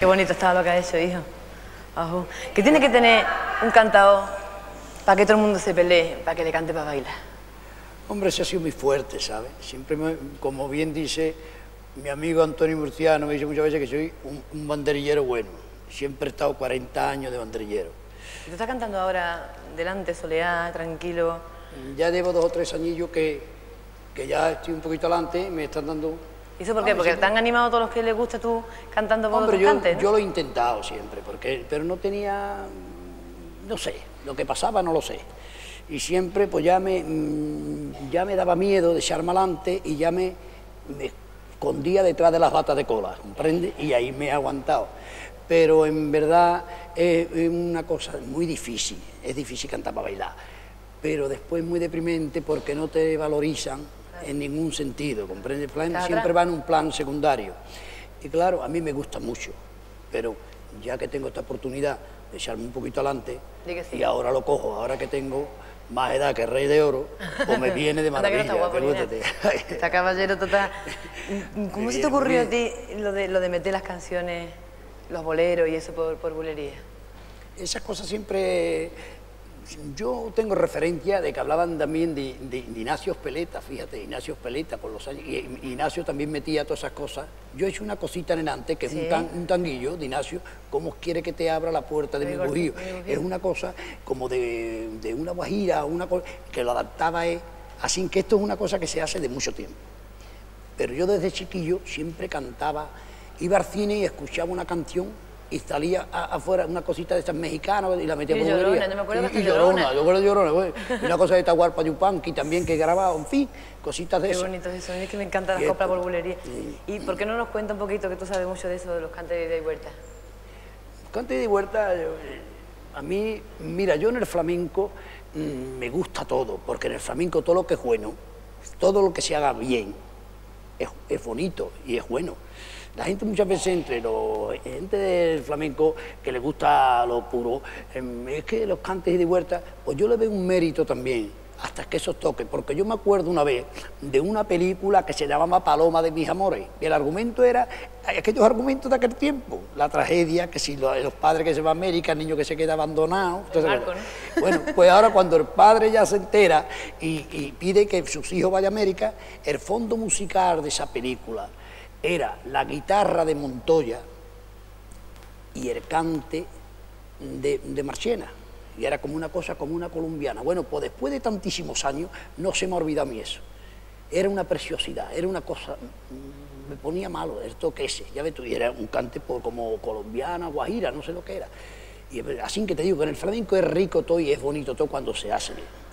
Qué bonito estaba lo que ha hecho, hijo. Ajú. ¿Qué tiene que tener un cantador para que todo el mundo se pelee, para que le cante para bailar? Hombre, ese ha sido muy fuerte, ¿sabes? Siempre, como bien dice mi amigo Antonio Murciano, me dice muchas veces que soy un banderillero bueno. Siempre he estado 40 años de banderillero. ¿Y tú estás cantando ahora delante, soleá, tranquilo? Ya llevo 2 o 3 añillos que ya estoy un poquito adelante y me están dando... ¿Y eso por qué? ¿Porque te han animado todos los que les gusta tú cantando por Hombre, otros cantes, ¿no? yo lo he intentado siempre, pero no tenía... No sé, lo que pasaba no lo sé. Y siempre pues ya me daba miedo de echarme adelante y ya me escondía detrás de las batas de cola, ¿comprende? Y ahí me he aguantado. Pero en verdad es una cosa muy difícil, es difícil cantar para bailar, pero después muy deprimente porque no te valorizan en ningún sentido, ¿comprende? Siempre va en un plan secundario. Y claro, a mí me gusta mucho, pero ya que tengo esta oportunidad de echarme un poquito adelante, sí. Y ahora lo cojo, ahora que tengo más edad que Rey de Oro, pues me viene de maravilla. Está guapo, está caballero total. ¿Cómo se te ocurrió a ti lo de meter las canciones, los boleros y eso por bulería? Esas cosas siempre... Yo tengo referencia de que hablaban también de Ignacio Speleta, fíjate, Ignacio Speleta por los años, y Ignacio también metía todas esas cosas. Yo he hecho una cosita en enante, que es un tanguillo de Ignacio, ¿cómo quiere que te abra la puerta de mi bujío? Es una cosa como de una guajira, una cosa que lo adaptaba así, que esto es una cosa que se hace de mucho tiempo. Pero yo desde chiquillo siempre cantaba, iba al cine y escuchaba una canción y salía afuera una cosita de esas mexicanas y la metía por bulería. Yo me acuerdo y Llorona, yo recuerdo Llorona, güey. Y una cosa de Tahuarpa Yupanqui también que he grabado, en fin, cositas de esas. Qué bonito eso, es que me encantan las coplas por bulería. ¿Y por qué no nos cuenta un poquito, que tú sabes mucho de eso, de los cantes de ida y vuelta? Los cantes de ida y vuelta, a mí, mira, yo en el flamenco me gusta todo, porque en el flamenco todo lo que es bueno, todo lo que se haga bien, es bonito y es bueno. La gente muchas veces, gente del flamenco que le gusta lo puro, es que los cantes y de vuelta, pues yo le veo un mérito también, hasta que esos toques, porque yo me acuerdo una vez de una película que se llamaba Paloma de mis amores, y el argumento era, aquellos argumentos de aquel tiempo, la tragedia, que si los padres que se van a América, el niño que se queda abandonado... Marco, ¿no? Bueno, pues ahora cuando el padre ya se entera y pide que sus hijos vayan a América, el fondo musical de esa película era la guitarra de Montoya y el cante de Marchena, y era como una cosa, como una colombiana. Bueno, pues después de tantísimos años, no se me ha olvidado a mí eso. Era una preciosidad, era una cosa, me ponía malo el toque ese, ya ves tú, y era un cante como colombiana, guajira, no sé lo que era. Y así que te digo que en el flamenco es rico todo y es bonito todo cuando se hace bien.